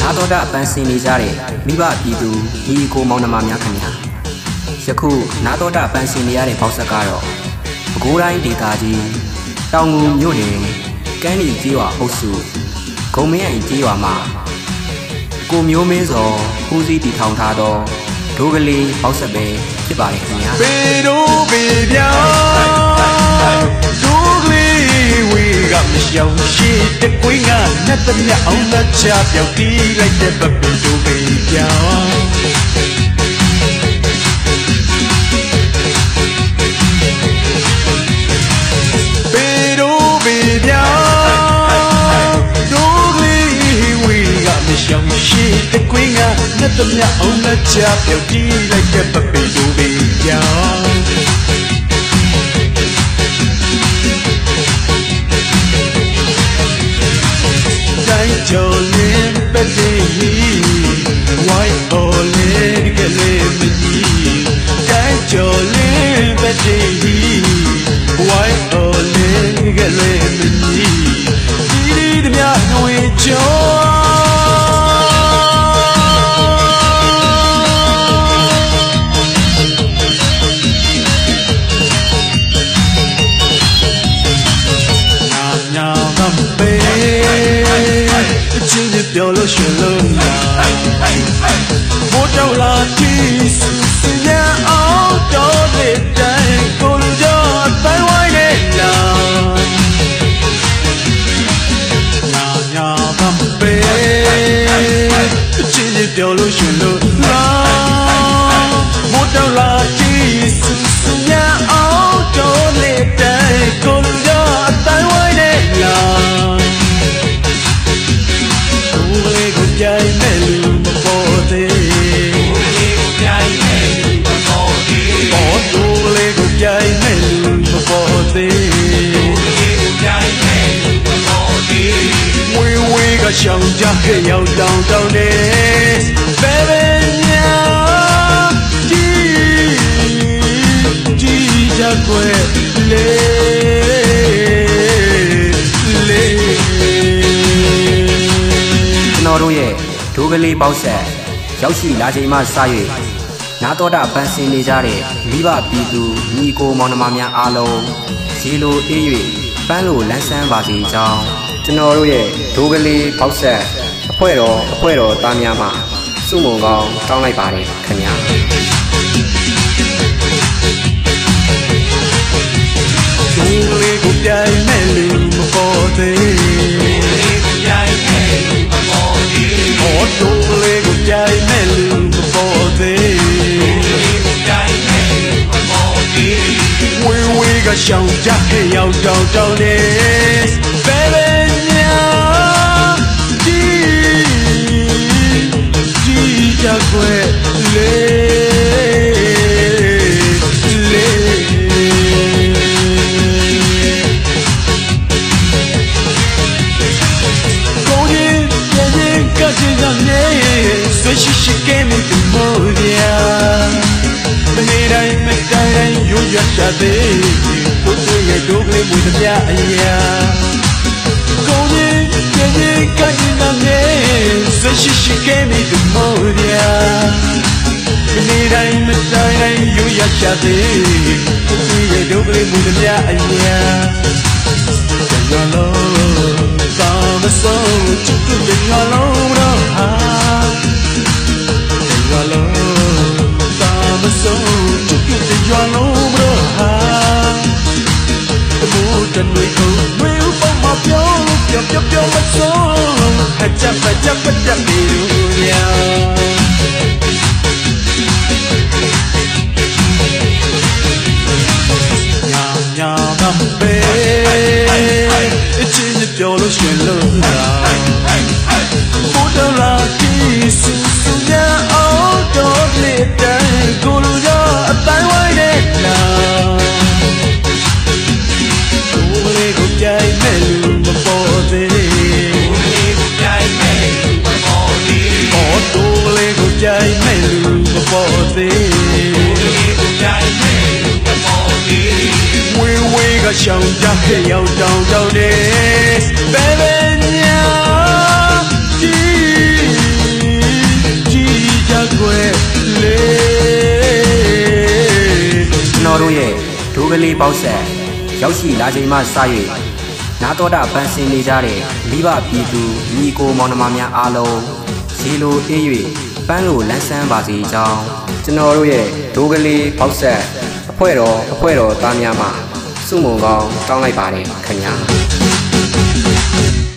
တော်တာပန်းစင်နေကြတဲ့မိဘပြည်သူညီကိုမောင်နှမများခင်ဗျာယခုနာတော်တာပန်းစင်နေရတဲ့ပေါက်ဆက်ကတော့ပဲခူးတိုင်းဒေသကြီးတောင်ငူမြို့နယ်ကမ်းနီကျေးရွာအုပ်စုဂုံမင်းအိမ်ကျေးရွာမှာကိုမျိုးမင်းစောဦးစီးတည်ထောင်ထားသောဒိုးကလေးပေါက်ဆက်ပဲဖြစ်ပါတယ်ခင်ဗျာပေတို့ပေပြောင်းဒိုးကလေးဝေကမရှောင်ရှိတဲ့ကွင်းကနဲ့တည်းအောင်လက်ချပြောက်တီးလိုက်တဲ့ပပေတို့ပေပြောင်းပေတို့ပေပြောင်းဒိုးကလေးဝေကမရှောင်ရှိတဲ့ကွင်းကနဲ့တည်းအောင်လက်ချပြောက်တီးလိုက်တဲ့ပပေတို့ပေပြောင်းကျော်လင်းပတိဝိုင်းပေါ်လေးကလေးမကြီးတိုင်းကျော်လင်းပတိဝိုင်းပေါ်လေးကလေးမကြီးဒီမြငွေကျော်ပြောလို့ရှင်လို့နာဘိုးတော်လာတီးစစညာအောင်တော်တဲ့တိုင်ကိုလူကြောတိုင်းဝိုင်းနဲ့လာနာညာကမ်ပေချစ်ပြောလို့ရှင်လို့နာဘိုးတော်လာတီးစစညာအောင်တော်တဲ့တိုင်ကိုလူကြောတိုင်းဝိုင်းနဲ့လာကြိုင်မဲ့လူမပေါ်သေးကြိုင်မဲ့လူမပေါ်သေးပေါ်တူလေးကိုကြိုင်မဲ့လူမပေါ်သေးကြိုင်မဲ့လူမပေါ်သေးဝေးဝေးကရှောင်ကြခဲ့ရောက်တောင်းတောင်းနေဘယ်ပဲညာကြီးကြွယ်လေတို့ရဲ့ဒိုးကလေးပေါက်ဆက်ရောက်ရှိလာချိန်မှစ၍နာတော်တာပန်းစင်နေကြတဲ့မိဘပြည်သူညီကိုမောင်နှမများအားလုံးရေလိုအေး၍ပန်းလိုလန်းဆန်းပါစေကြောင်းကျွန်တော်တို့ရဲ့ဒိုးကလေးပေါက်ဆက်အဖွဲ့တော်သားများမှစုမုံကောင်းတောင်းလိုက်ပါတယ်ခင်ဗျာဒိုးကလေးကိုပြိုင်မဲ့လူမပေါ်သေးအော်တိုးလေးကိုကြိုင်မဲ့လူမပေါ်သေးဝေးဝေးကရှောင်ကြခဲ့ရောက်တောင်းတောင်းနေဘယ်ပဲညာကြီးကြွယ်လေရှိရှိကဲမီတူမိုးရမနေတိုင်းမတိုင်းတိုင်းရိုးရချတဲ့ကိုယ်ရဲ့ဒုက္ခမူတပြအရာကိုယ်ရဲ့ကိုင်းနေရှိရှိကဲမီတူမိုးရမနေတိုင်းမတိုင်းတိုင်းရိုးရချတဲ့ကိုယ်ရဲ့ဒုက္ခမူတပြအရာရလို့သာမဆုံးချစ်တဲ့ရလို့တော့ဟာYou're alone, bro. The mood and we go. We'll bump up your soul. I jump, it's in the dollar, she loves Put a lucky, Suya, all dog later. Go to your Taiwan now. Go jai melu mapode. Go jai melu mapode. Oh, go jai melu mapode. Go jai melu mapode. We got shown jack down this, baby. တော်တို့ရဲ့ဒိုးကလေးပေါက်ဆက်ရောက်ရှိလာချိန်မှစ၍နာတော်တာပန်းစင်နေကြတဲ့မိဘပြည်သူညီကိုမောင်နှမများအားလုံးရေလိုအေး၍ပန်းလိုလန်းဆန်းပါစေကြောင်းကျွန်တော်တို့ရဲ့ဒိုးကလေးပေါက်ဆက်အဖွဲ့တော်သားများမှစုမုံကောင်းတောင်းလိုက်ပါတယ်ခင်ဗျာ